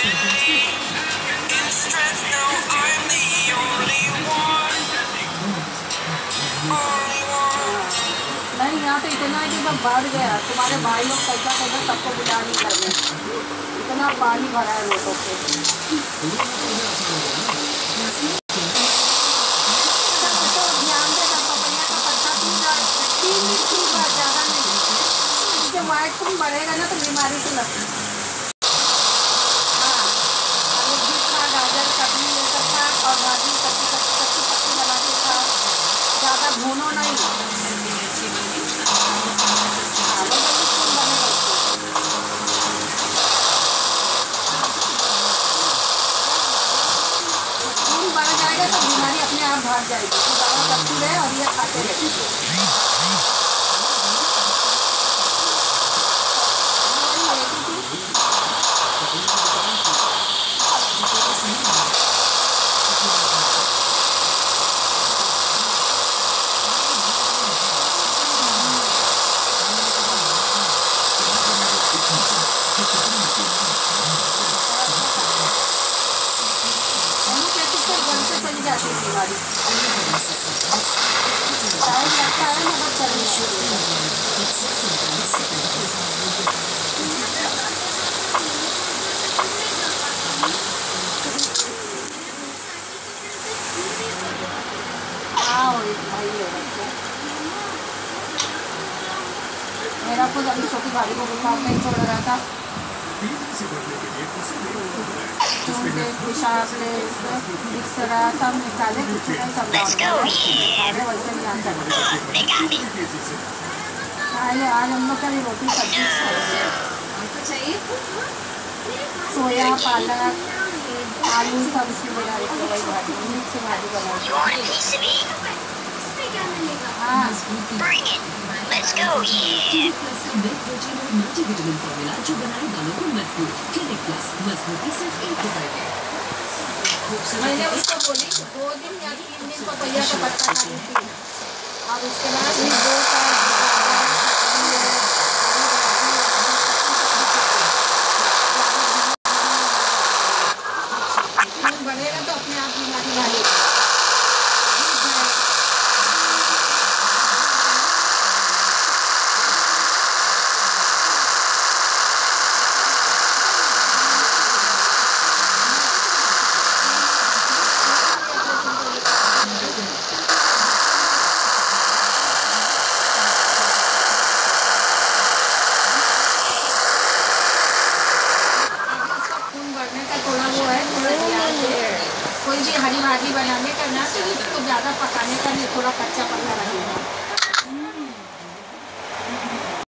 नहीं, यहाँ तो इतना है कि सब बढ़ गया। तुम्हारे भाई लोग कैसा कैसा सबको बुला नहीं कर रहे, इतना पानी भरा है रोडों पे। ध्यान देना, पपैया का पत्ता पीना 3 मिनट बाद, ज़्यादा नहीं। इससे वाइट खून बढ़ेगा ना तो बीमारी से लगती है। हाँ, जितना गाजर कटनी ले सकता और भाजी कच्ची पत्ती बना के खा, ज़्यादा भूनो नहीं। बढ़ जाएगा तो बीमारी अपने आप भाग जाएगी। तो दवा करती रहे और ये खाते रहे। चली जाती है बीमारी, टाइम लगता है मगर चलने भाई है बच्चा मेरा। खुद अभी छोटी भाभी को बुखार नहीं छोड़ रहा था, पेशाब ले मिक्सरा सब निकाले, कुछ नहीं सब वैसे नहीं आता। आज हम लोग का भी रोटी सब्जी चाहिए, सोया पालक आलू सब इसमें बना रही थी। वही भाजी मिक्स भाजी बना रही। हाँ Let's go, yeah. Multivitamin formula जो बनाए बालों को मजबूत। क्लिनिक प्लस मजबूती सिर्फ 1 रुपए में। मैंने उसको बोली 2 दिन या 3 दिन पपैया का पत्ता खाती थी, और उसके बाद 2 साल बढ़ेगा तो अपने आप बीमारी भागेगी। कोई भी हरी भाजी बनाने का ना तो उसको ज़्यादा पकाने का नहीं, थोड़ा कच्चा पका